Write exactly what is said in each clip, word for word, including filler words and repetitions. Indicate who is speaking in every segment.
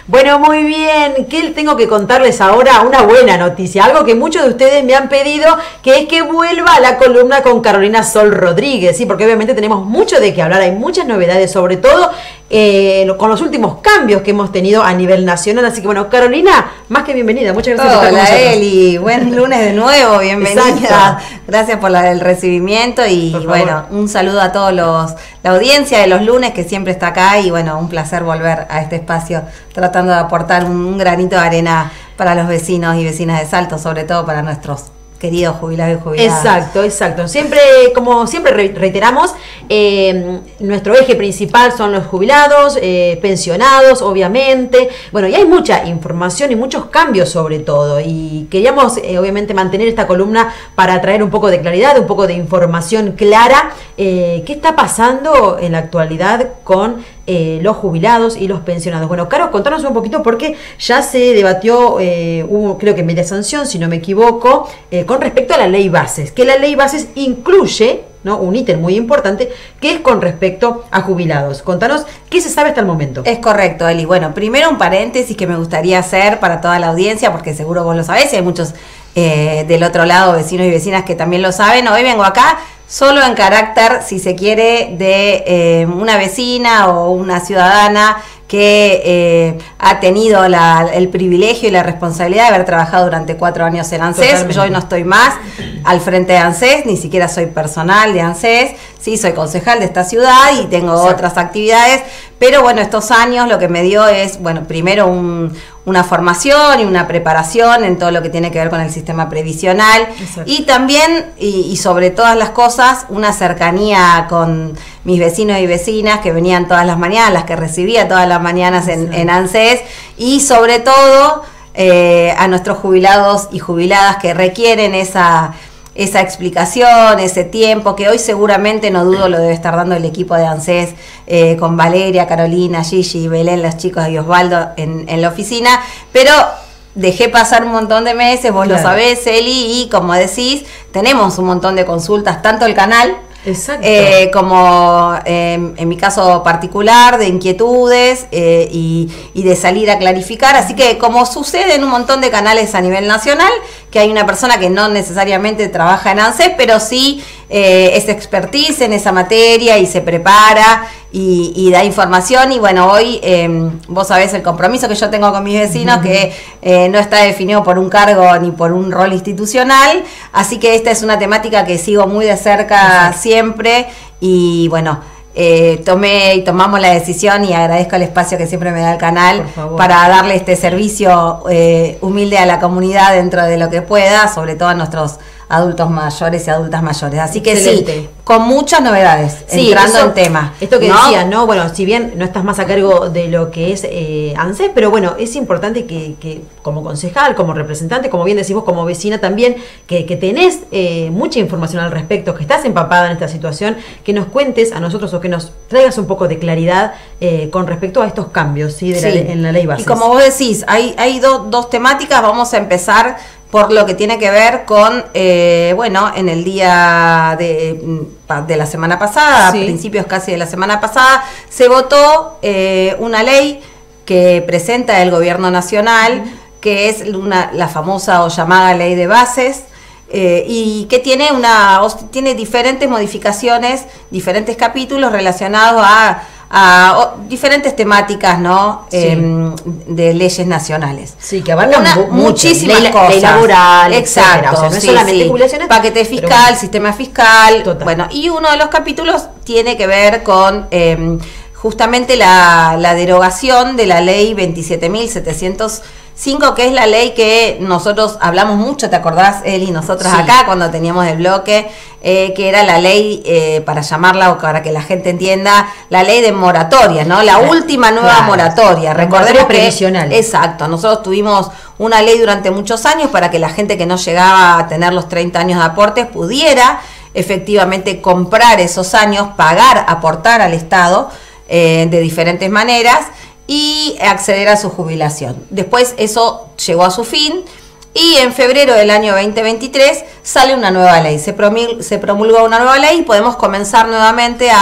Speaker 1: Bueno, muy bien. ¿Qué tengo que contarles ahora? Una buena noticia, algo que muchos de ustedes me han pedido, que es que vuelva a la columna con Carolina Sol Rodríguez, ¿sí? Porque obviamente tenemos mucho de qué hablar, hay muchas novedades, sobre todo eh, con los últimos cambios que hemos tenido a nivel nacional. Así que bueno, Carolina, más que bienvenida. Muchas gracias por estar con
Speaker 2: Hola,
Speaker 1: nosotros.
Speaker 2: Eli. Buen lunes de nuevo, bienvenida.
Speaker 1: Exacto.
Speaker 2: Gracias por la, el recibimiento y
Speaker 1: Por
Speaker 2: bueno,
Speaker 1: favor.
Speaker 2: un saludo a todos los la audiencia de los lunes que siempre está acá y bueno, un placer volver a este espacio tratando de aportar un, un granito de arena para los vecinos y vecinas de Salto, sobre todo para nuestros queridos jubilados y jubiladas.
Speaker 1: Exacto, exacto. Siempre, como siempre reiteramos, eh, nuestro eje principal son los jubilados, eh, pensionados, obviamente. Bueno, y hay mucha información y muchos cambios sobre todo. Y queríamos, eh, obviamente, mantener esta columna para traer un poco de claridad, un poco de información clara. Eh, ¿Qué está pasando en la actualidad con Eh, los jubilados y los pensionados? Bueno, Caro, contanos un poquito porque ya se debatió, eh, hubo creo que media sanción, si no me equivoco, eh, con respecto a la ley bases, que la ley bases incluye, ¿no?, un ítem muy importante que es con respecto a jubilados. Contanos qué se sabe hasta el momento.
Speaker 2: Es correcto, Eli. Bueno, primero un paréntesis que me gustaría hacer para toda la audiencia, porque seguro vos lo sabés y hay muchos eh, del otro lado, vecinos y vecinas que también lo saben. Hoy vengo acá solo en carácter, si se quiere, de eh, una vecina o una ciudadana que eh, ha tenido la, el privilegio y la responsabilidad de haber trabajado durante cuatro años en ANSES. Totalmente. Yo hoy no estoy más al frente de ANSES, ni siquiera soy personal de ANSES, sí soy concejal de esta ciudad y tengo sí. otras actividades, pero bueno, estos años lo que me dio es, bueno, primero un, una formación y una preparación en todo lo que tiene que ver con el sistema previsional. Exacto. Y también, y, y sobre todas las cosas, una cercanía con mis vecinos y vecinas que venían todas las mañanas, las que recibía todas las mañanas en, en ANSES, y sobre todo eh, a nuestros jubilados y jubiladas que requieren esa, esa explicación, ese tiempo, que hoy seguramente, no dudo, lo debe estar dando el equipo de ANSES eh, con Valeria, Carolina, Gigi, Belén, los chicos y Osvaldo en, en la oficina, pero dejé pasar un montón de meses, vos claro. lo sabés, Eli, y como decís, tenemos un montón de consultas, tanto el canal, Exacto. Eh, como eh, en mi caso particular, de inquietudes eh, y, y de salir a clarificar. Así que, como sucede en un montón de canales a nivel nacional, que hay una persona que no necesariamente trabaja en ANSES, pero sí eh, es expertise en esa materia y se prepara y, y da información. Y bueno, hoy eh, vos sabés el compromiso que yo tengo con mis vecinos, uh-huh. que eh, no está definido por un cargo ni por un rol institucional. Así que esta es una temática que sigo muy de cerca uh-huh. siempre. Y bueno, eh, tomé y tomamos la decisión, y agradezco el espacio que siempre me da el canal para darle este servicio eh, humilde a la comunidad dentro de lo que pueda, sobre todo a nuestros adultos mayores y adultas mayores. Así que Excelente. sí, con muchas novedades, sí, entrando eso, en tema.
Speaker 1: Esto que ¿no? decías, ¿no? Bueno, si bien no estás más a cargo de lo que es eh, ANSES, pero bueno, es importante que, que como concejal, como representante, como bien decís vos, como vecina también, que, que tenés eh, mucha información al respecto, que estás empapada en esta situación, que nos cuentes a nosotros o que nos traigas un poco de claridad eh, con respecto a estos cambios, ¿sí? De sí. La, en la ley base.
Speaker 2: Y como vos decís, hay, hay do, dos temáticas. Vamos a empezar por lo que tiene que ver con, eh, bueno, en el día de, de la semana pasada, sí. a principios casi de la semana pasada, se votó eh, una ley que presenta el gobierno nacional, uh-huh. que es una, la famosa o llamada ley de bases, eh, y que tiene, una, tiene diferentes modificaciones, diferentes capítulos relacionados a... a o, diferentes temáticas, ¿no? Sí. Eh, de leyes nacionales.
Speaker 1: Sí, que abarcan Una, muchas,
Speaker 2: muchísimas
Speaker 1: ley,
Speaker 2: cosas.
Speaker 1: Ley laboral,
Speaker 2: exacto.
Speaker 1: O sea, no es
Speaker 2: sí,
Speaker 1: solamente
Speaker 2: sí.
Speaker 1: jubilaciones.
Speaker 2: Paquete fiscal, bueno. sistema fiscal. Total. Bueno, y uno de los capítulos tiene que ver con eh, justamente la, la derogación de la ley veintisiete mil setecientos cinco, que es la ley que nosotros hablamos mucho, ¿te acordás, Eli? Nosotros sí. acá cuando teníamos el bloque, eh, que era la ley, eh, para llamarla o para que la gente entienda, la ley de moratoria, ¿no? La claro. última nueva claro. moratoria. Recordemos que exacto, nosotros tuvimos una ley durante muchos años para que la gente que no llegaba a tener los treinta años de aportes pudiera efectivamente comprar esos años, pagar, aportar al Estado eh, de diferentes maneras y acceder a su jubilación. Después eso llegó a su fin y en febrero del año veinte veintitrés sale una nueva ley, se promulgó, se promulgó una nueva ley y podemos comenzar nuevamente a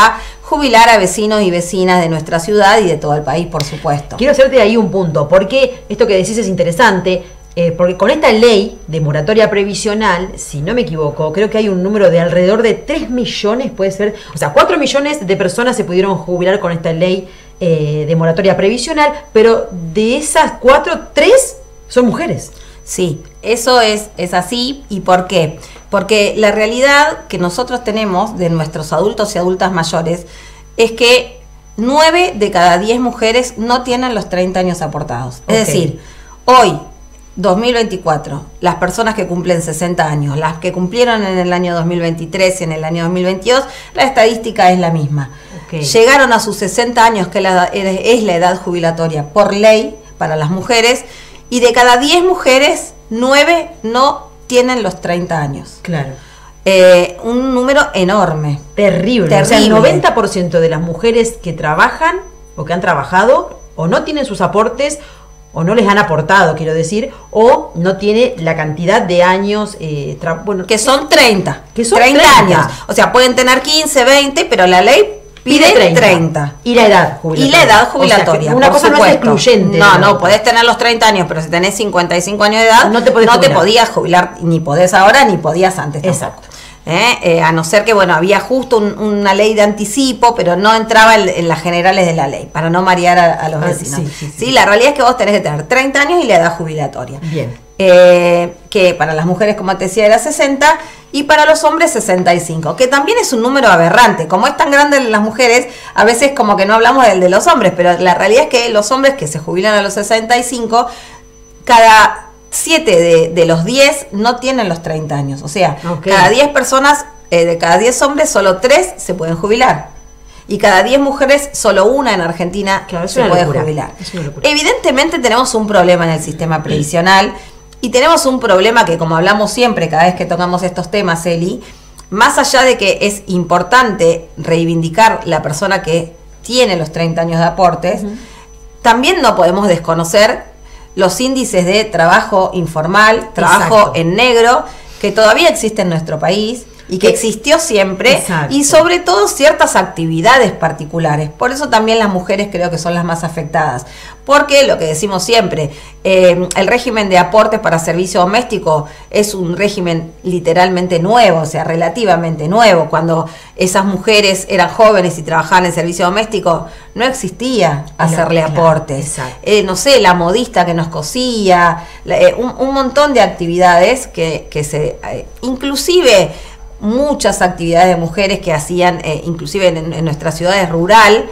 Speaker 2: jubilar a vecinos y vecinas de nuestra ciudad y de todo el país, por supuesto.
Speaker 1: Quiero hacerte ahí un punto, porque esto que decís es interesante, eh, porque con esta ley de moratoria previsional, si no me equivoco, creo que hay un número de alrededor de tres millones, puede ser, o sea, cuatro millones de personas se pudieron jubilar con esta ley eh, de moratoria previsional, pero de esas cuatro, tres son mujeres.
Speaker 2: Sí, eso es, es así. ¿Y por qué? Porque la realidad que nosotros tenemos de nuestros adultos y adultas mayores es que nueve de cada diez mujeres no tienen los treinta años aportados. Okay. Es decir, hoy, dos mil veinticuatro, las personas que cumplen sesenta años, las que cumplieron en el año dos mil veintitrés y en el año dos mil veintidós, la estadística es la misma. Okay. Llegaron a sus sesenta años, que la, es la edad jubilatoria por ley para las mujeres, y de cada diez mujeres, nueve no tienen los treinta años.
Speaker 1: Claro.
Speaker 2: Eh, un número enorme.
Speaker 1: Terrible. Terrible. O sea, el noventa por ciento de las mujeres que trabajan o que han trabajado o no tienen sus aportes o no les han aportado, quiero decir, o no tiene la cantidad de años, eh,
Speaker 2: bueno, que son treinta.
Speaker 1: Que son
Speaker 2: treinta años. O sea, pueden tener quince, veinte, pero la ley pide treinta. treinta.
Speaker 1: Y la edad jubilatoria.
Speaker 2: Y la edad jubilatoria.
Speaker 1: O sea, una cosa supuesto. No es excluyente.
Speaker 2: No, no, podés tener los treinta años, pero si tenés cincuenta y cinco años de edad,
Speaker 1: no te, podés
Speaker 2: no
Speaker 1: jubilar.
Speaker 2: te podías jubilar, ni podés ahora, ni podías antes tampoco.
Speaker 1: Exacto.
Speaker 2: ¿Eh? Eh, a no ser que, bueno, había justo un, una ley de anticipo, pero no entraba en, en las generales de la ley, para no marear a, a los ah, vecinos. Sí, sí, sí. Sí, la realidad es que vos tenés que tener treinta años y la edad jubilatoria.
Speaker 1: Bien.
Speaker 2: Eh, que para las mujeres, como te decía, era sesenta, y para los hombres sesenta y cinco, que también es un número aberrante. Como es tan grande las mujeres, a veces como que no hablamos del de los hombres, pero la realidad es que los hombres que se jubilan a los sesenta y cinco, cada siete de, de los diez no tienen los treinta años. O sea, okay. cada diez personas, eh, de cada diez hombres, solo tres se pueden jubilar. Y cada diez mujeres, solo una en Argentina
Speaker 1: claro,
Speaker 2: se puede locura. jubilar. Evidentemente tenemos un problema en el sistema previsional y tenemos un problema que, como hablamos siempre cada vez que tocamos estos temas, Eli, más allá de que es importante reivindicar la persona que tiene los treinta años de aportes, uh-huh. también no podemos desconocer los índices de trabajo informal, trabajo Exacto. en negro, que todavía existe en nuestro país y que existió siempre, Exacto. y sobre todo ciertas actividades particulares. Por eso también las mujeres creo que son las más afectadas, porque lo que decimos siempre, eh, el régimen de aportes para servicio doméstico es un régimen literalmente nuevo, o sea, relativamente nuevo. Cuando esas mujeres eran jóvenes y trabajaban en servicio doméstico, no existía hacerle claro, aportes. Claro, eh, no sé, la modista que nos cosía, eh, un, un montón de actividades que, que se, eh, inclusive muchas actividades de mujeres que hacían, eh, inclusive en, en nuestras ciudades rural,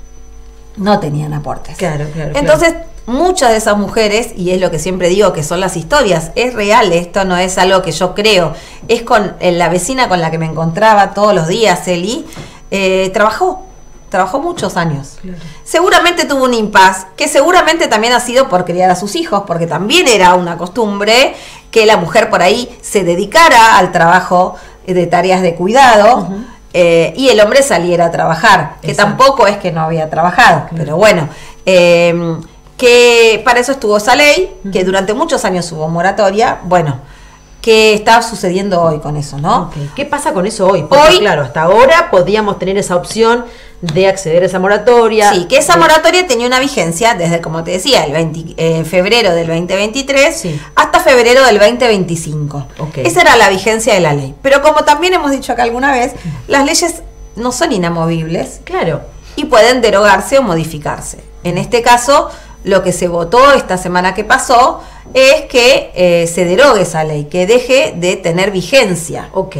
Speaker 2: no tenían aportes.
Speaker 1: Claro, claro.
Speaker 2: Entonces,
Speaker 1: claro.
Speaker 2: muchas de esas mujeres, y es lo que siempre digo, que son las historias, es real, esto no es algo que yo creo, es con eh, la vecina con la que me encontraba todos los días, Eli, eh, trabajó, trabajó muchos años. Claro. Seguramente tuvo un impas, que seguramente también ha sido por criar a sus hijos, porque también era una costumbre que la mujer por ahí se dedicara al trabajo de tareas de cuidado, uh-huh. eh, y el hombre saliera a trabajar, que Exacto. tampoco es que no había trabajado, claro. pero bueno, eh, que para eso estuvo esa ley, uh-huh. que durante muchos años hubo moratoria. Bueno, ¿qué está sucediendo hoy con eso, no?
Speaker 1: Okay. ¿Qué pasa con eso hoy? Porque
Speaker 2: hoy,
Speaker 1: claro, hasta ahora podíamos tener esa opción de acceder a esa moratoria.
Speaker 2: Sí, que esa
Speaker 1: de...
Speaker 2: moratoria tenía una vigencia desde, como te decía, el veinte, eh, febrero del veinte veintitrés
Speaker 1: sí.
Speaker 2: hasta febrero del veinte veinticinco.
Speaker 1: Okay.
Speaker 2: Esa era la vigencia de la ley. Pero como también hemos dicho acá alguna vez, las leyes no son inamovibles.
Speaker 1: Claro.
Speaker 2: Y pueden derogarse o modificarse. En este caso, lo que se votó esta semana que pasó es que eh, se derogue esa ley, que deje de tener vigencia.
Speaker 1: Ok.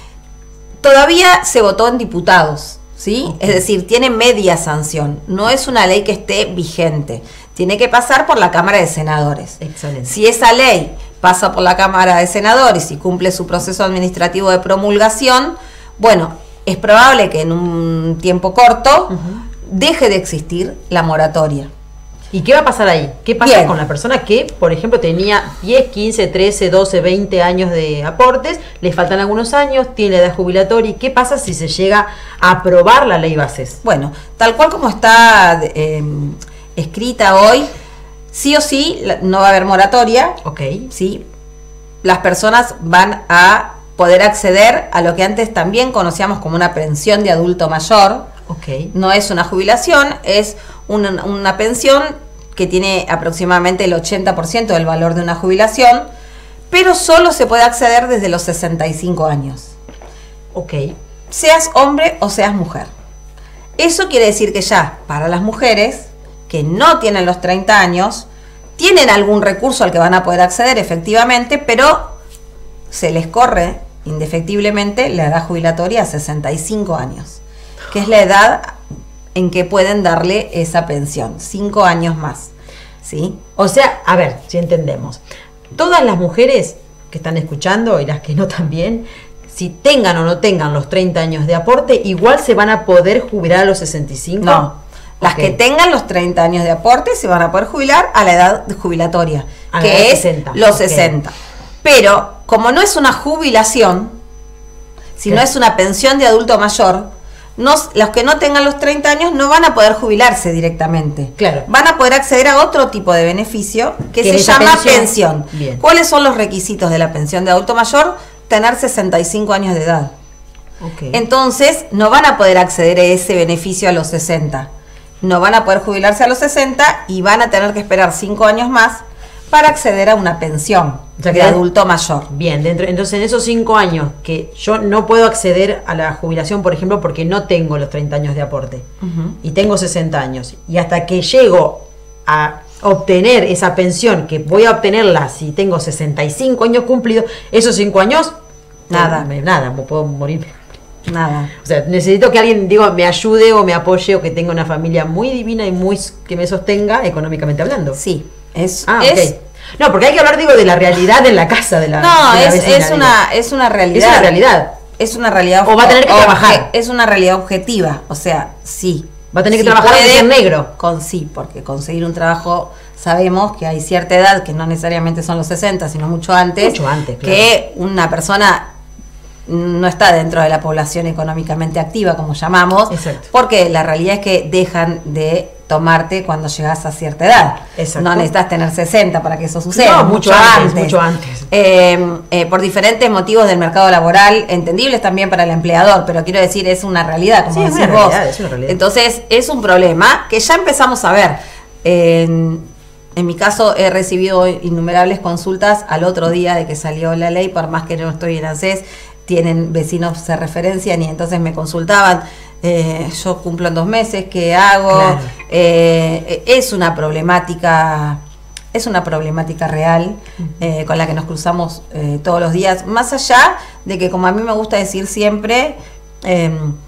Speaker 2: Todavía se votó en diputados, ¿sí?
Speaker 1: Okay.
Speaker 2: Es decir, tiene media sanción. No es una ley que esté vigente. Tiene que pasar por la Cámara de Senadores.
Speaker 1: Excelente.
Speaker 2: Si esa ley pasa por la Cámara de Senadores y cumple su proceso administrativo de promulgación, bueno, es probable que en un tiempo corto uh-huh. deje de existir la moratoria.
Speaker 1: ¿Y qué va a pasar ahí? ¿Qué pasa
Speaker 2: Bien.
Speaker 1: con la persona que, por ejemplo, tenía diez, quince, trece, doce, veinte años de aportes, le faltan algunos años, tiene la edad jubilatoria? ¿Y qué pasa si se llega a aprobar la ley Bases?
Speaker 2: Bueno, tal cual como está eh, escrita hoy, sí o sí no va a haber moratoria.
Speaker 1: Ok.
Speaker 2: Sí. Las personas van a poder acceder a lo que antes también conocíamos como una pensión de adulto mayor,
Speaker 1: Ok.
Speaker 2: No es una jubilación, es una, una pensión que tiene aproximadamente el ochenta por ciento del valor de una jubilación, pero solo se puede acceder desde los sesenta y cinco años.
Speaker 1: Ok.
Speaker 2: Seas hombre o seas mujer. Eso quiere decir que ya para las mujeres que no tienen los treinta años, tienen algún recurso al que van a poder acceder efectivamente, pero se les corre indefectiblemente la edad jubilatoria a sesenta y cinco años, que es la edad en que pueden darle esa pensión, cinco años más, ¿sí?
Speaker 1: O sea, a ver, si entendemos, todas las mujeres que están escuchando y las que no también, si tengan o no tengan los treinta años de aporte, igual se van a poder jubilar a los sesenta y cinco.
Speaker 2: No. Las
Speaker 1: Okay.
Speaker 2: que tengan los treinta años de aporte se van a poder jubilar a la edad jubilatoria,
Speaker 1: A la
Speaker 2: que
Speaker 1: edad
Speaker 2: es
Speaker 1: sesenta.
Speaker 2: los
Speaker 1: Okay.
Speaker 2: sesenta. Pero como no es una jubilación, sino
Speaker 1: Claro.
Speaker 2: es una pensión de adulto mayor, no, los que no tengan los treinta años no van a poder jubilarse directamente.
Speaker 1: Claro.
Speaker 2: Van a poder acceder a otro tipo de beneficio que
Speaker 1: ¿Qué
Speaker 2: se
Speaker 1: es esa
Speaker 2: llama
Speaker 1: pensión?
Speaker 2: pensión.
Speaker 1: Bien.
Speaker 2: ¿Cuáles son los requisitos de la pensión de adulto mayor? Tener sesenta y cinco años de edad.
Speaker 1: Ok.
Speaker 2: Entonces, no van a poder acceder a ese beneficio a los sesenta. No van a poder jubilarse a los sesenta y van a tener que esperar cinco años más para acceder a una pensión
Speaker 1: O sea,
Speaker 2: de
Speaker 1: que-
Speaker 2: adulto mayor.
Speaker 1: Bien, dentro, entonces en esos cinco años que yo no puedo acceder a la jubilación, por ejemplo, porque no tengo los treinta años de aporte
Speaker 2: Ujú.
Speaker 1: y tengo sesenta años, y hasta que llego a obtener esa pensión, que voy a obtenerla si tengo sesenta y cinco años cumplidos, esos cinco años,
Speaker 2: Nada.
Speaker 1: eh, me- nada, me puedo morir.
Speaker 2: Nada.
Speaker 1: O sea, necesito que alguien, digo, me ayude o me apoye o que tenga una familia muy divina y muy que me sostenga económicamente hablando.
Speaker 2: Sí, es...
Speaker 1: Ah,
Speaker 2: es
Speaker 1: ok. No, porque hay que hablar, digo, de la realidad en la casa de la
Speaker 2: no,
Speaker 1: de la
Speaker 2: es,
Speaker 1: vecina,
Speaker 2: es,
Speaker 1: digo.
Speaker 2: una, es una realidad.
Speaker 1: Es una realidad.
Speaker 2: Es una realidad.
Speaker 1: O va a tener que
Speaker 2: obje-
Speaker 1: trabajar.
Speaker 2: Es una realidad objetiva. O sea, sí.
Speaker 1: Va a tener que
Speaker 2: Sí
Speaker 1: trabajar aunque
Speaker 2: puede,
Speaker 1: sea en negro.
Speaker 2: Con sí, porque conseguir un trabajo, sabemos que hay cierta edad, que no necesariamente son los sesenta, sino mucho antes.
Speaker 1: Mucho antes, claro.
Speaker 2: Que una persona no está dentro de la población económicamente activa, como llamamos.
Speaker 1: Exacto.
Speaker 2: Porque la realidad es que dejan de tomarte cuando llegas a cierta edad.
Speaker 1: Exacto.
Speaker 2: No necesitas tener sesenta para que eso suceda.
Speaker 1: No, mucho antes, mucho antes.
Speaker 2: Eh, eh, por diferentes motivos del mercado laboral, entendibles también para el empleador, pero quiero decir, es una realidad, como
Speaker 1: Sí, es
Speaker 2: decís
Speaker 1: una
Speaker 2: vos.
Speaker 1: realidad, es una realidad.
Speaker 2: Entonces, es un problema que ya empezamos a ver. En, en mi caso, he recibido innumerables consultas al otro día de que salió la ley, por más que no estoy en ANSES, tienen vecinos se referencian y entonces me consultaban. Eh, yo cumplo en dos meses, ¿qué hago?
Speaker 1: Claro.
Speaker 2: Eh, es una problemática, es una problemática real eh, con la que nos cruzamos eh, todos los días, más allá de que, como a mí me gusta decir siempre, eh,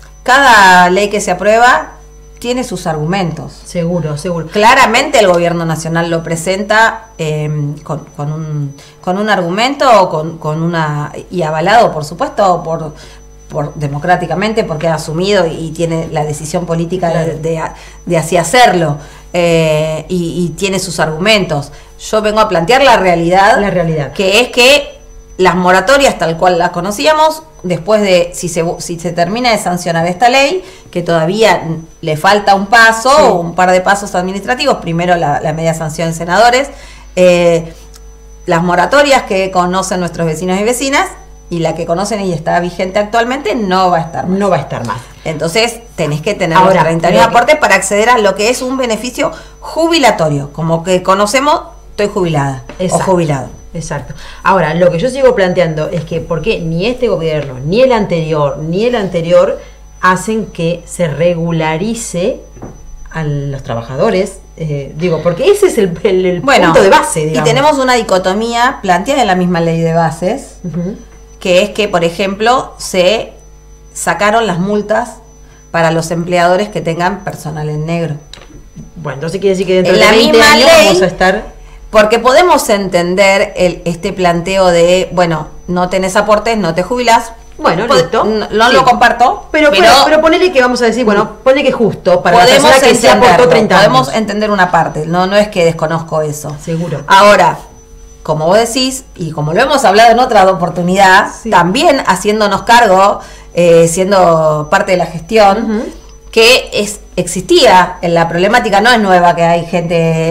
Speaker 2: cada ley que se aprueba tiene sus argumentos.
Speaker 1: Seguro, seguro.
Speaker 2: Claramente el gobierno nacional lo presenta eh, con, con, un, con un argumento o con, con una y avalado, por supuesto, por, por democráticamente, porque ha asumido y, y tiene la decisión política
Speaker 1: Claro.
Speaker 2: de, de, de así hacerlo eh, y, y tiene sus argumentos. Yo vengo a plantear la realidad,
Speaker 1: La realidad.
Speaker 2: que es que las moratorias tal cual las conocíamos, después de, si se, si se termina de sancionar esta ley, que todavía le falta un paso,
Speaker 1: Sí.
Speaker 2: o un par de pasos administrativos, primero la, la media sanción de senadores, eh, las moratorias que conocen nuestros vecinos y vecinas, y la que conocen y está vigente actualmente, no va a estar más.
Speaker 1: No va a estar más.
Speaker 2: Entonces tenés que tener
Speaker 1: Ahora,
Speaker 2: los treinta años de
Speaker 1: lo que-
Speaker 2: aporte para acceder a lo que es un beneficio jubilatorio, como que conocemos, estoy jubilada
Speaker 1: Exacto.
Speaker 2: o jubilado.
Speaker 1: Exacto. Ahora, lo que yo sigo planteando es que por qué ni este gobierno, ni el anterior, ni el anterior hacen que se regularice a los trabajadores. Eh, digo, porque ese es el, el- el
Speaker 2: Bueno,
Speaker 1: punto de base,
Speaker 2: y
Speaker 1: digamos.
Speaker 2: tenemos una dicotomía planteada en la misma ley de bases,
Speaker 1: Ujú.
Speaker 2: que es que, por ejemplo, se sacaron las multas para los empleadores que tengan personal en negro.
Speaker 1: Bueno, entonces quiere decir que dentro
Speaker 2: En
Speaker 1: de
Speaker 2: la
Speaker 1: veinte
Speaker 2: misma
Speaker 1: años
Speaker 2: ley-
Speaker 1: vamos a estar...
Speaker 2: Porque podemos entender el, este planteo de, bueno, no tenés aportes, no te jubilás.
Speaker 1: Bueno,
Speaker 2: Pod-
Speaker 1: listo.
Speaker 2: No, no
Speaker 1: Sí.
Speaker 2: lo comparto,
Speaker 1: Pero, pero, pero ponele que vamos a decir, bueno, ponele que justo para la
Speaker 2: podemos
Speaker 1: persona que se aportó
Speaker 2: entenderlo,
Speaker 1: treinta
Speaker 2: podemos
Speaker 1: años.
Speaker 2: entender una parte, no, no es que desconozco eso.
Speaker 1: Seguro.
Speaker 2: Ahora, como vos decís, y como lo hemos hablado en otra oportunidad,
Speaker 1: Sí.
Speaker 2: también haciéndonos cargo, eh, siendo parte de la gestión,
Speaker 1: Ujú.
Speaker 2: que es existía, en la problemática no es nueva que hay gente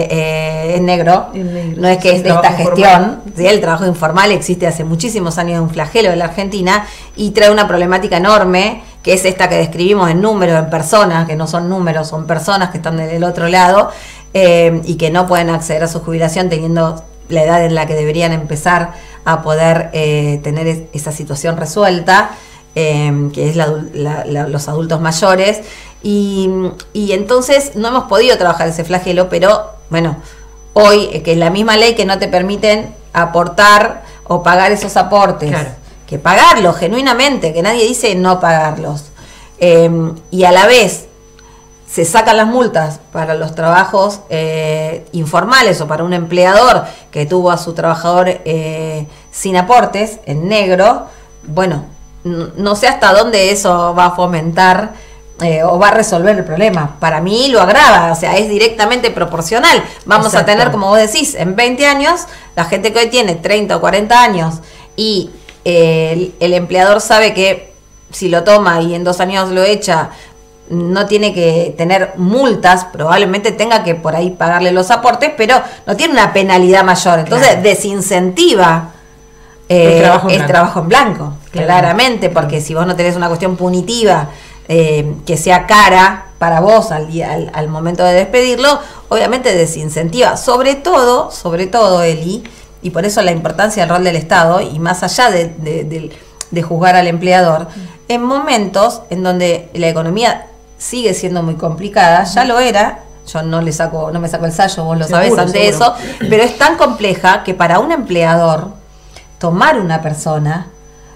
Speaker 2: eh, en, negro,
Speaker 1: En negro,
Speaker 2: no es que
Speaker 1: sí,
Speaker 2: es de esta
Speaker 1: trabajo
Speaker 2: gestión,
Speaker 1: informal.
Speaker 2: ¿sí? El trabajo informal existe hace muchísimos años, es un flagelo de la Argentina y trae una problemática enorme que es esta que describimos en números, en personas, que no son números, son personas que están del otro lado eh, y que no pueden acceder a su jubilación teniendo la edad en la que deberían empezar a poder eh, tener es, esa situación resuelta, eh, que es la, la, la, los adultos mayores. Y, y entonces no hemos podido trabajar ese flagelo, pero bueno, hoy, eh, que es la misma ley que no te permiten aportar o pagar esos aportes, claro, que pagarlos genuinamente, que nadie dice no pagarlos, eh, y a la vez se sacan las multas para los trabajos eh, informales o para un empleador que tuvo a su trabajador eh, sin aportes, en negro. Bueno, no sé hasta dónde eso va a fomentar eh, o va a resolver el problema. Para mí lo agrava, o sea, es directamente proporcional. Vamos Exacto. a tener, como vos decís, en veinte años, la gente que hoy tiene treinta o cuarenta años y eh, el, el empleador sabe que si lo toma y en dos años lo echa, no tiene que tener multas, probablemente tenga que por ahí pagarle los aportes, pero no tiene una penalidad mayor. Entonces claro. desincentiva eh, el, trabajo en, el trabajo en blanco, claro. claramente, porque claro. si vos no tenés una cuestión punitiva eh, que sea cara para vos al, al, al momento de despedirlo, obviamente desincentiva. Sobre todo, sobre todo, Eli, y por eso la importancia del rol del Estado, y más allá de, de, de, de juzgar al empleador, mm. en momentos en donde la economía sigue siendo muy complicada, ya lo era, yo no le saco, no me saco el sallo, vos lo sabés ante eso, pero es tan compleja que para un empleador tomar una persona,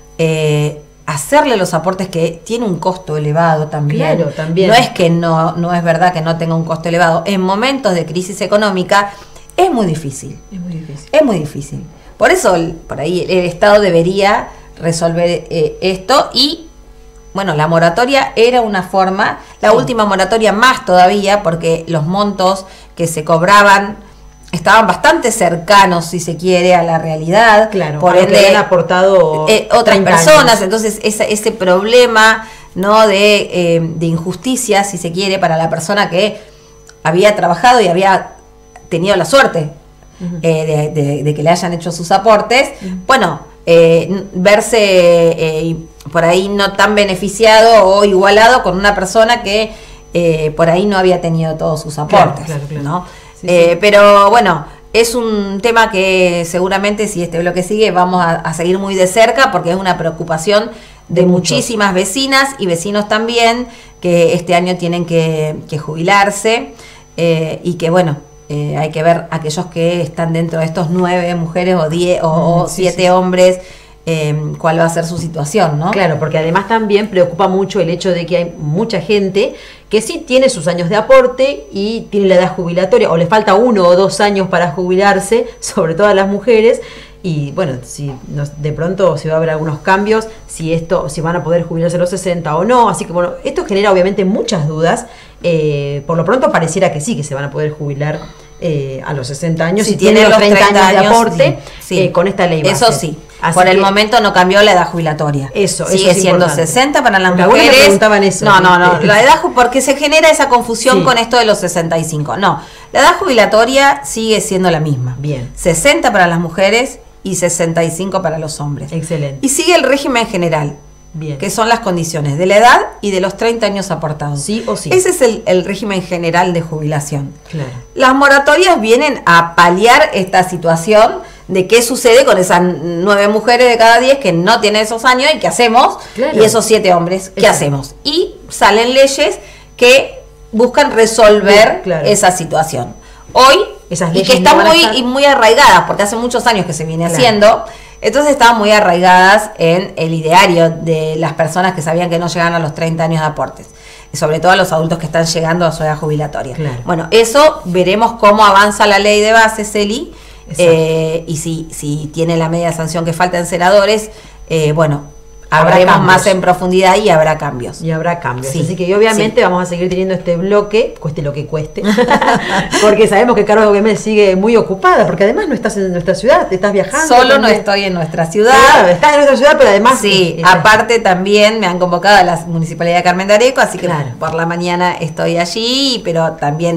Speaker 2: eh, hacerle los aportes, que tiene un costo elevado también.
Speaker 1: Claro, también.
Speaker 2: No es que no, no es verdad que no tenga un costo elevado. En momentos de crisis económica es muy difícil.
Speaker 1: Es muy difícil.
Speaker 2: Es muy difícil. Por eso, por ahí el Estado debería resolver eh, esto y bueno, la moratoria era una forma, la sí. última moratoria más todavía, porque los montos que se cobraban estaban bastante cercanos, si se quiere, a la realidad.
Speaker 1: Claro,
Speaker 2: por
Speaker 1: ende, que habían aportado
Speaker 2: eh, otras personas,
Speaker 1: años.
Speaker 2: Entonces ese, ese problema, ¿no?, de, eh, de injusticia, si se quiere, para la persona que había trabajado y había tenido la suerte uh-huh. eh, de, de, de que le hayan hecho sus aportes, uh-huh. bueno, eh, verse eh, por ahí no tan beneficiado o igualado con una persona que eh, por ahí no había tenido todos sus aportes, claro, claro, claro. ¿no? Sí, eh, sí. Pero bueno, es un tema que seguramente si este bloque sigue vamos a, a seguir muy de cerca, porque es una preocupación de, de muchísimas vecinas y vecinos también, que este año tienen que, que jubilarse eh, y que bueno, eh, hay que ver aquellos que están dentro de estos nueve mujeres o diez o, mm, sí, siete sí, hombres. Eh, cuál va a ser su situación, ¿no?
Speaker 1: Claro, porque además también preocupa mucho el hecho de que hay mucha gente que sí tiene sus años de aporte y tiene la edad jubilatoria, o le falta uno o dos años para jubilarse, sobre todo a las mujeres, y bueno, si nos, de pronto se va a haber algunos cambios, si esto, si van a poder jubilarse a los sesenta o no, así que bueno, esto genera obviamente muchas dudas. Eh, por lo pronto pareciera que sí, que se van a poder jubilar eh, a los sesenta años, si, si tienen los treinta, treinta años, años de aporte, sí, sí. Eh, con esta ley base.
Speaker 2: Eso sí. Así Por el
Speaker 1: que,
Speaker 2: momento no cambió la edad jubilatoria.
Speaker 1: Eso,
Speaker 2: sigue
Speaker 1: eso
Speaker 2: siendo
Speaker 1: importante.
Speaker 2: sesenta para las
Speaker 1: Porque
Speaker 2: mujeres.
Speaker 1: Me preguntaban eso.
Speaker 2: No, no, no. La edad, porque se genera esa confusión
Speaker 1: sí.
Speaker 2: con esto de los sesenta y cinco. No, la edad jubilatoria sigue siendo la misma.
Speaker 1: Bien.
Speaker 2: sesenta para las mujeres y sesenta y cinco para los hombres.
Speaker 1: Excelente.
Speaker 2: Y sigue el régimen general.
Speaker 1: Bien.
Speaker 2: Que son las condiciones de la edad y de los treinta años aportados.
Speaker 1: Sí o sí.
Speaker 2: Ese es el, el régimen general de jubilación.
Speaker 1: Claro.
Speaker 2: Las moratorias vienen a paliar esta situación de qué sucede con esas nueve mujeres de cada diez que no tienen esos años y qué hacemos, claro. y esos siete hombres, ¿qué Exacto. hacemos? Y salen leyes que buscan resolver claro. esa situación. Hoy, esas leyes y que están no muy, y muy arraigadas, porque hace muchos años que se viene claro. haciendo, entonces estaban muy arraigadas en el ideario de las personas que sabían que no llegaban a los treinta años de aportes, y sobre todo a los adultos que están llegando a su edad jubilatoria.
Speaker 1: Claro.
Speaker 2: Bueno, eso veremos cómo avanza la ley de base, Celi, eh, y si, si tiene la media sanción que falta en senadores, eh, bueno, habremos más en profundidad y habrá cambios.
Speaker 1: Y habrá cambios.
Speaker 2: Sí.
Speaker 1: Así que obviamente sí. vamos a seguir teniendo este bloque, cueste lo que cueste, porque sabemos que Carlos obviamente sigue muy ocupada, porque además no estás en nuestra ciudad, te estás viajando.
Speaker 2: Solo también. No estoy en nuestra ciudad.
Speaker 1: Claro, estás en nuestra ciudad, pero además...
Speaker 2: Sí, es, aparte es, también me han convocado a la Municipalidad de Carmen de Areco, así que claro. por la mañana estoy allí, pero también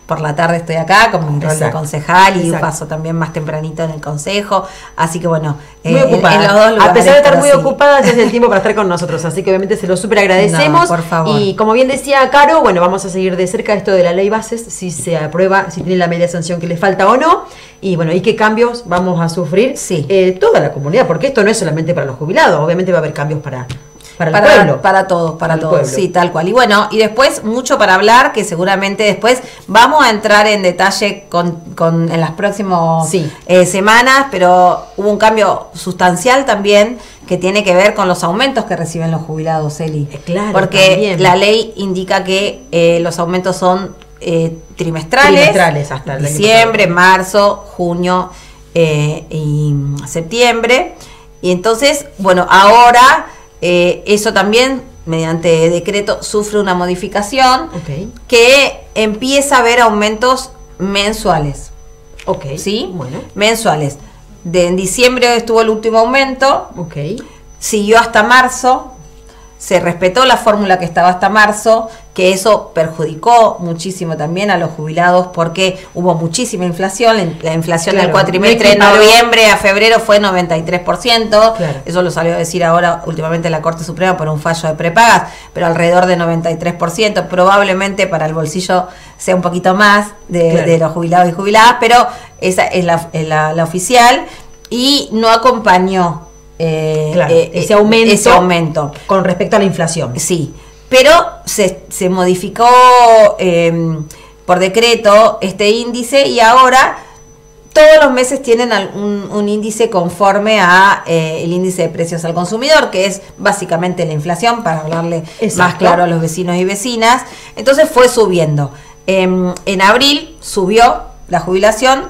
Speaker 2: por la tarde estoy acá con mi rol
Speaker 1: Exacto.
Speaker 2: de concejal y
Speaker 1: Exacto.
Speaker 2: paso también más tempranito en el consejo, así que bueno,
Speaker 1: Muy
Speaker 2: eh,
Speaker 1: ocupada.
Speaker 2: en, en los dos lugares.
Speaker 1: A pesar de estar
Speaker 2: pero
Speaker 1: muy
Speaker 2: sí.
Speaker 1: ocupada, se hace el tiempo para estar con nosotros, así que obviamente se lo súper agradecemos.
Speaker 2: No, por favor.
Speaker 1: Y como bien decía Caro, bueno, vamos a seguir de cerca esto de la ley bases, si se aprueba, si tiene la media sanción que le falta o no, y bueno, y qué cambios vamos a sufrir
Speaker 2: Sí.
Speaker 1: eh, toda la comunidad, porque esto no es solamente para los jubilados, obviamente va a haber cambios para, para el
Speaker 2: para,
Speaker 1: pueblo.
Speaker 2: para todos, para,
Speaker 1: Para el
Speaker 2: todos,
Speaker 1: pueblo.
Speaker 2: sí, tal cual. Y bueno, y después mucho para hablar, que seguramente después vamos a entrar en detalle con, con en las próximas
Speaker 1: Sí.
Speaker 2: eh, semanas, pero hubo un cambio sustancial también que tiene que ver con los aumentos que reciben los jubilados, Eli.
Speaker 1: Eh, claro,
Speaker 2: porque
Speaker 1: también.
Speaker 2: la ley indica que eh, los aumentos son eh, trimestrales,
Speaker 1: Trimestrales hasta el año
Speaker 2: diciembre, marzo, junio eh, y septiembre. Y entonces, bueno, ahora eh, eso también, mediante decreto, sufre una modificación
Speaker 1: Ok,
Speaker 2: que empieza a haber aumentos mensuales,
Speaker 1: ok,
Speaker 2: ¿sí?
Speaker 1: bueno,
Speaker 2: Mensuales. De, en diciembre estuvo el último aumento,
Speaker 1: ok,
Speaker 2: siguió hasta marzo, se respetó la fórmula que estaba hasta marzo, que eso perjudicó muchísimo también a los jubilados porque hubo muchísima inflación, la in- la inflación
Speaker 1: Claro,
Speaker 2: del cuatrimestre de
Speaker 1: no equiparó.
Speaker 2: noviembre a febrero fue noventa y tres por ciento,
Speaker 1: Claro.
Speaker 2: eso lo salió a decir ahora últimamente la Corte Suprema por un fallo de prepagas, pero alrededor de noventa y tres por ciento, probablemente para el bolsillo sea un poquito más de,
Speaker 1: Claro.
Speaker 2: de los jubilados y jubiladas, pero esa es la, es la- la oficial y no acompañó eh,
Speaker 1: claro,
Speaker 2: eh,
Speaker 1: ese aumento,
Speaker 2: ese aumento.
Speaker 1: con respecto a la inflación.
Speaker 2: Sí, pero se, se modificó eh, por decreto este índice y ahora todos los meses tienen al- un, un índice conforme a eh, el índice de precios al consumidor, que es básicamente la inflación, para hablarle
Speaker 1: Exacto.
Speaker 2: más claro a los vecinos y vecinas. Entonces fue subiendo. Em, en abril subió la jubilación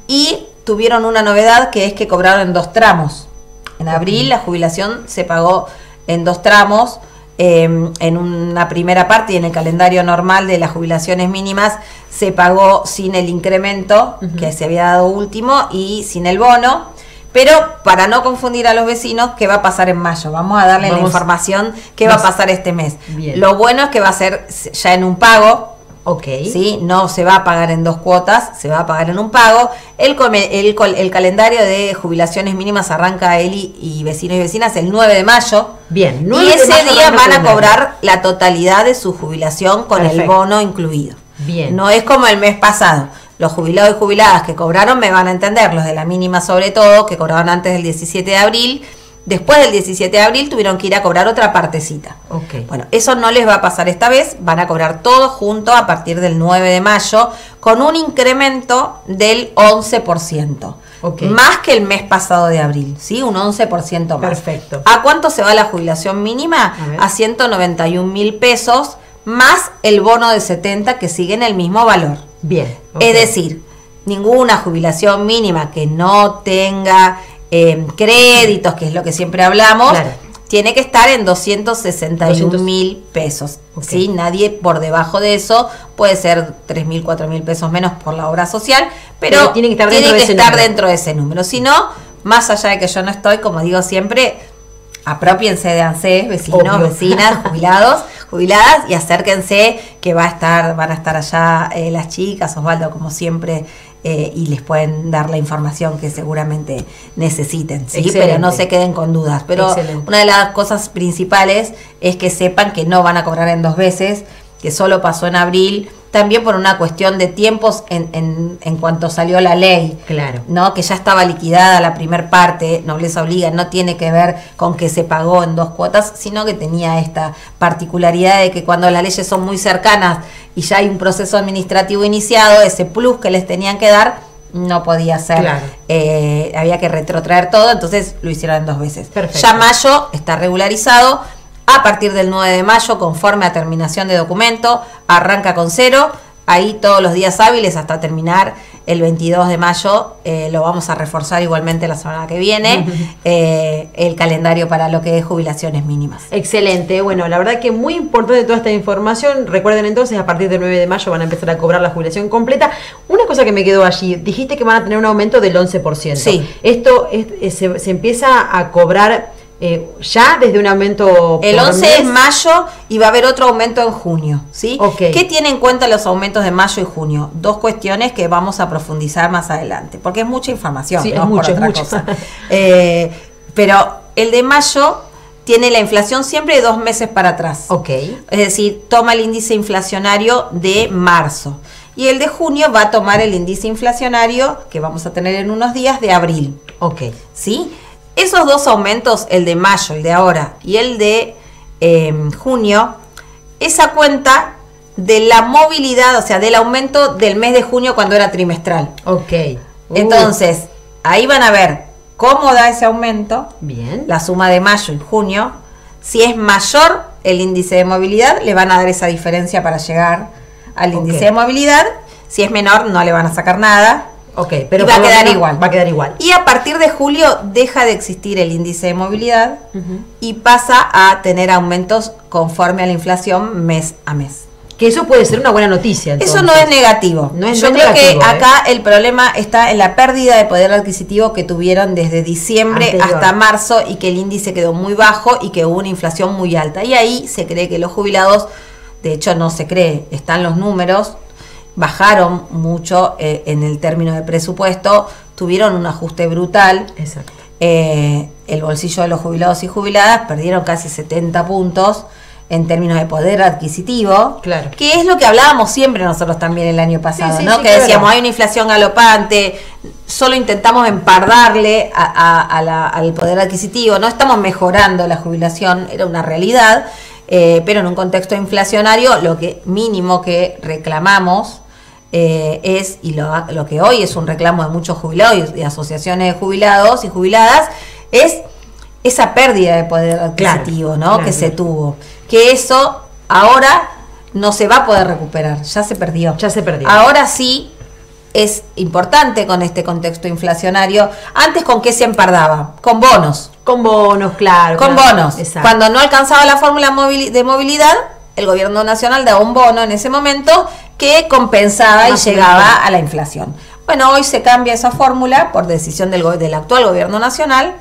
Speaker 2: y tuvieron una novedad, que es que cobraron en dos tramos. En abril la jubilación se pagó en dos tramos, eh, en una primera parte y en el calendario normal de las jubilaciones mínimas se pagó sin el incremento
Speaker 1: Ujú.
Speaker 2: que se había dado último y sin el bono, pero para no confundir a los vecinos, ¿qué va a pasar en mayo? Vamos a darle
Speaker 1: Vamos-
Speaker 2: la información qué va a
Speaker 1: Vas-
Speaker 2: pasar este mes.
Speaker 1: Bien.
Speaker 2: Lo bueno es que va a ser ya en un pago,
Speaker 1: Ok,
Speaker 2: ¿sí? No se va a pagar en dos cuotas, se va a pagar en un pago. El, come- el, col- el calendario de jubilaciones mínimas arranca él y, y vecinos y vecinas el nueve de mayo.
Speaker 1: bien.
Speaker 2: Y
Speaker 1: nueve de
Speaker 2: ese
Speaker 1: mayo
Speaker 2: día
Speaker 1: arranca
Speaker 2: van a
Speaker 1: el calendario.
Speaker 2: cobrar la totalidad de su jubilación con el
Speaker 1: Perfecto.
Speaker 2: bono incluido.
Speaker 1: Bien.
Speaker 2: No es como el mes pasado. Los jubilados y jubiladas que cobraron me van a entender, los de la mínima sobre todo, que cobraban antes del diecisiete de abril. Después del diecisiete de abril tuvieron que ir a cobrar otra partecita.
Speaker 1: Ok.
Speaker 2: Bueno, eso no les va a pasar esta vez, van a cobrar todo junto a partir del nueve de mayo con un incremento del once por ciento.
Speaker 1: Ok.
Speaker 2: Más que el mes pasado de abril, ¿sí? Un once por ciento más.
Speaker 1: Perfecto.
Speaker 2: ¿A cuánto se va la jubilación mínima?
Speaker 1: A ver.
Speaker 2: A ciento noventa y un mil pesos más el bono de setenta que sigue en el mismo valor.
Speaker 1: Bien. ok.
Speaker 2: Es decir, ninguna jubilación mínima que no tenga eh, créditos, que es lo que siempre hablamos,
Speaker 1: Claro.
Speaker 2: tiene que estar en doscientos sesenta y un mil pesos.
Speaker 1: Ok.
Speaker 2: ¿Sí? Nadie por debajo de eso, puede ser tres mil, cuatro mil pesos menos por la obra social, pero,
Speaker 1: Pero tiene que estar dentro de ese
Speaker 2: estar
Speaker 1: número.
Speaker 2: dentro de ese número. Si no, más allá de que yo no estoy, como digo siempre, apropiense de ANSES, vecinos,
Speaker 1: Obvio.
Speaker 2: vecinas, jubilados, jubiladas, y acérquense que va a estar, van a estar allá eh, las chicas, Osvaldo, como siempre, eh, y les pueden dar la información que seguramente necesiten, ¿sí?
Speaker 1: Excelente.
Speaker 2: Pero no se queden con dudas. Pero
Speaker 1: Excelente.
Speaker 2: una de las cosas principales es que sepan que no van a cobrar en dos veces, que solo pasó en abril, también por una cuestión de tiempos en, en, en cuanto salió la ley.
Speaker 1: Claro.
Speaker 2: ¿No? Que ya estaba liquidada la primer parte, Nobleza Obliga, no tiene que ver con que se pagó en dos cuotas, sino que tenía esta particularidad de que cuando las leyes son muy cercanas y ya hay un proceso administrativo iniciado, ese plus que les tenían que dar no podía ser,
Speaker 1: Claro.
Speaker 2: eh, había que retrotraer todo, entonces lo hicieron en dos veces.
Speaker 1: Perfecto.
Speaker 2: Ya mayo está regularizado. A partir del nueve de mayo, conforme a terminación de documento, arranca con cero. Ahí todos los días hábiles hasta terminar el veintidós de mayo, eh, lo vamos a reforzar igualmente la semana que viene, eh, el calendario para lo que es jubilaciones mínimas.
Speaker 1: Excelente, bueno, la verdad que muy importante toda esta información. Recuerden entonces, a partir del nueve de mayo van a empezar a cobrar la jubilación completa. Una cosa que me quedó allí, dijiste que van a tener un aumento del once por ciento.
Speaker 2: Sí.
Speaker 1: Esto es- es- se, se empieza a cobrar eh, ya desde un aumento.
Speaker 2: El
Speaker 1: por
Speaker 2: once
Speaker 1: mes.
Speaker 2: es mayo y va a haber otro aumento en junio, ¿sí?
Speaker 1: Ok.
Speaker 2: ¿Qué tienen en cuenta los aumentos de mayo y junio? Dos cuestiones que vamos a profundizar más adelante, porque es mucha información.
Speaker 1: Sí,
Speaker 2: no
Speaker 1: es
Speaker 2: por
Speaker 1: mucho, es
Speaker 2: otra
Speaker 1: mucho.
Speaker 2: cosa. Eh, pero el de mayo tiene la inflación siempre de dos meses para atrás.
Speaker 1: Ok.
Speaker 2: Es decir, toma el índice inflacionario de marzo. Y el de junio va a tomar el índice inflacionario que vamos a tener en unos días de abril.
Speaker 1: Ok.
Speaker 2: ¿Sí? Esos dos aumentos, el de mayo, el de ahora, y el de eh, junio, esa cuenta de la movilidad, o sea, del aumento del mes de junio cuando era trimestral.
Speaker 1: Ok. Uh,
Speaker 2: Entonces, ahí van a ver cómo da ese aumento,
Speaker 1: bien.
Speaker 2: la suma de mayo y junio. Si es mayor el índice de movilidad, le van a dar esa diferencia para llegar al índice
Speaker 1: Ok.
Speaker 2: de movilidad. Si es menor, no le van a sacar nada.
Speaker 1: Ok, pero
Speaker 2: Y va a
Speaker 1: por lo
Speaker 2: quedar
Speaker 1: menos
Speaker 2: igual.
Speaker 1: Va a quedar igual.
Speaker 2: Y a partir de julio deja de existir el índice de movilidad
Speaker 1: Ujú.
Speaker 2: y pasa a tener aumentos conforme a la inflación mes a mes.
Speaker 1: Que eso puede ser una buena noticia.
Speaker 2: Eso
Speaker 1: entonces.
Speaker 2: no es negativo.
Speaker 1: No es-
Speaker 2: Yo
Speaker 1: no es
Speaker 2: creo
Speaker 1: negativo,
Speaker 2: que
Speaker 1: ¿eh?
Speaker 2: acá el problema está en la pérdida de poder adquisitivo que tuvieron desde diciembre
Speaker 1: Anterior.
Speaker 2: hasta marzo y que el índice quedó muy bajo y que hubo una inflación muy alta. Y ahí se cree que los jubilados, de hecho no se cree, están los números, bajaron mucho eh, en el término de presupuesto, tuvieron un ajuste brutal.
Speaker 1: Exacto.
Speaker 2: Eh, el bolsillo de los jubilados y jubiladas perdieron casi setenta puntos en términos de poder adquisitivo,
Speaker 1: Claro.
Speaker 2: que es lo que hablábamos siempre nosotros también el año pasado,
Speaker 1: Sí, sí,
Speaker 2: ¿no?
Speaker 1: sí,
Speaker 2: que
Speaker 1: claro.
Speaker 2: decíamos, hay una inflación galopante, solo intentamos empardarle a, a- a la- al poder adquisitivo, no estamos mejorando la jubilación, era una realidad, eh, pero en un contexto inflacionario lo que mínimo que reclamamos eh, es, y lo, lo que hoy es un reclamo de muchos jubilados y de asociaciones de jubilados y jubiladas, es esa pérdida de poder adquisitivo,
Speaker 1: Claro,
Speaker 2: ¿no?
Speaker 1: claro,
Speaker 2: que se
Speaker 1: claro.
Speaker 2: tuvo. Que eso ahora no se va a poder recuperar, ya se perdió.
Speaker 1: Ya se perdió.
Speaker 2: Ahora sí es importante con este contexto inflacionario. Antes, ¿con qué se empardaba? Con bonos.
Speaker 1: Con bonos, claro.
Speaker 2: Con
Speaker 1: claro.
Speaker 2: bonos.
Speaker 1: Exacto.
Speaker 2: Cuando no alcanzaba la fórmula mobili- de movilidad, el gobierno nacional daba un bono en ese momento que compensaba
Speaker 1: Más
Speaker 2: y
Speaker 1: o
Speaker 2: llegaba
Speaker 1: menos.
Speaker 2: a la inflación. Bueno, hoy se cambia esa fórmula por decisión del, go- del actual gobierno nacional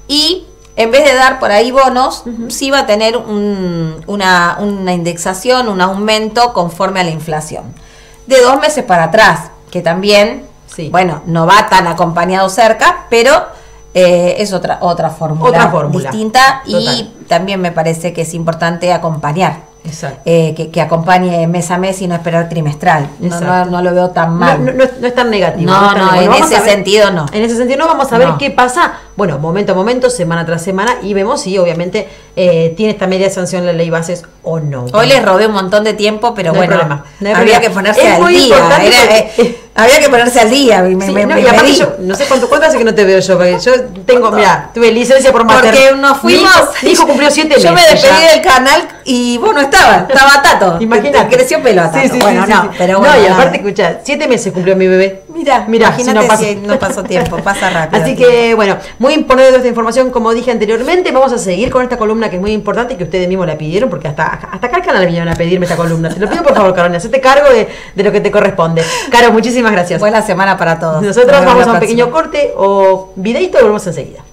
Speaker 2: y en vez de dar por ahí bonos, sí va a tener un- una, una indexación, un aumento conforme a la inflación. De dos meses para atrás, que también,
Speaker 1: Sí.
Speaker 2: bueno, no va tan acompañado cerca, pero eh, es otra, otra fórmula.
Speaker 1: Otra fórmula.
Speaker 2: Distinta y
Speaker 1: Total.
Speaker 2: también me parece que es importante acompañar.
Speaker 1: Exacto.
Speaker 2: eh, que, que acompañe mes a mes y no esperar trimestral. No, no,
Speaker 1: Exacto.
Speaker 2: no lo veo tan
Speaker 1: No,
Speaker 2: mal.
Speaker 1: no, no es, no es tan negativo.
Speaker 2: No,
Speaker 1: es tan
Speaker 2: no,
Speaker 1: negativo.
Speaker 2: en
Speaker 1: Vamos
Speaker 2: ese
Speaker 1: a ver-
Speaker 2: sentido no.
Speaker 1: En ese sentido no, vamos a ver
Speaker 2: No.
Speaker 1: qué pasa, bueno, momento a momento, semana tras semana, y vemos si obviamente eh, tiene esta media sanción la ley bases o no.
Speaker 2: Hoy les robé un montón de tiempo, pero
Speaker 1: No hay
Speaker 2: bueno,
Speaker 1: problema, no hay
Speaker 2: había
Speaker 1: problema.
Speaker 2: que ponerse
Speaker 1: Es
Speaker 2: al
Speaker 1: muy
Speaker 2: día.
Speaker 1: importante
Speaker 2: era,
Speaker 1: porque-
Speaker 2: eh, había que ponerse al día. Me,
Speaker 1: Sí,
Speaker 2: me-
Speaker 1: no,
Speaker 2: me
Speaker 1: y aparte
Speaker 2: medí.
Speaker 1: yo, no sé cuánto, cuánto hace que no te veo yo, porque yo tengo, mira, tuve licencia por máster.
Speaker 2: Porque nos
Speaker 1: Mi
Speaker 2: fuimos.
Speaker 1: hijo, mi hijo cumplió siete meses.
Speaker 2: Yo me despedí
Speaker 1: ya.
Speaker 2: del canal y vos no estabas. Estaba Tato.
Speaker 1: Imagínate.
Speaker 2: Te creció pelo a Tato.
Speaker 1: Sí, sí,
Speaker 2: bueno,
Speaker 1: sí,
Speaker 2: no,
Speaker 1: sí, sí.
Speaker 2: pero bueno.
Speaker 1: No, y
Speaker 2: nada.
Speaker 1: aparte, escucha, siete meses cumplió mi bebé.
Speaker 2: Mira,
Speaker 1: Mira,
Speaker 2: imagínate
Speaker 1: si no pasa-
Speaker 2: si no pasó tiempo, pasa rápido.
Speaker 1: Así que, bueno, muy importante toda esta información, como dije anteriormente. Vamos a seguir con esta columna que es muy importante y que ustedes mismos la pidieron, porque hasta, hasta acá al canal vinieron a pedirme esta columna. Te lo pido por favor, Carolina, hacete cargo de, de lo que te corresponde. Caro, muchísimas gracias.
Speaker 2: Buena semana para todos.
Speaker 1: Nosotros
Speaker 2: Nos vemos
Speaker 1: vamos
Speaker 2: la
Speaker 1: a un pequeño
Speaker 2: próxima.
Speaker 1: corte o videito y volvemos enseguida.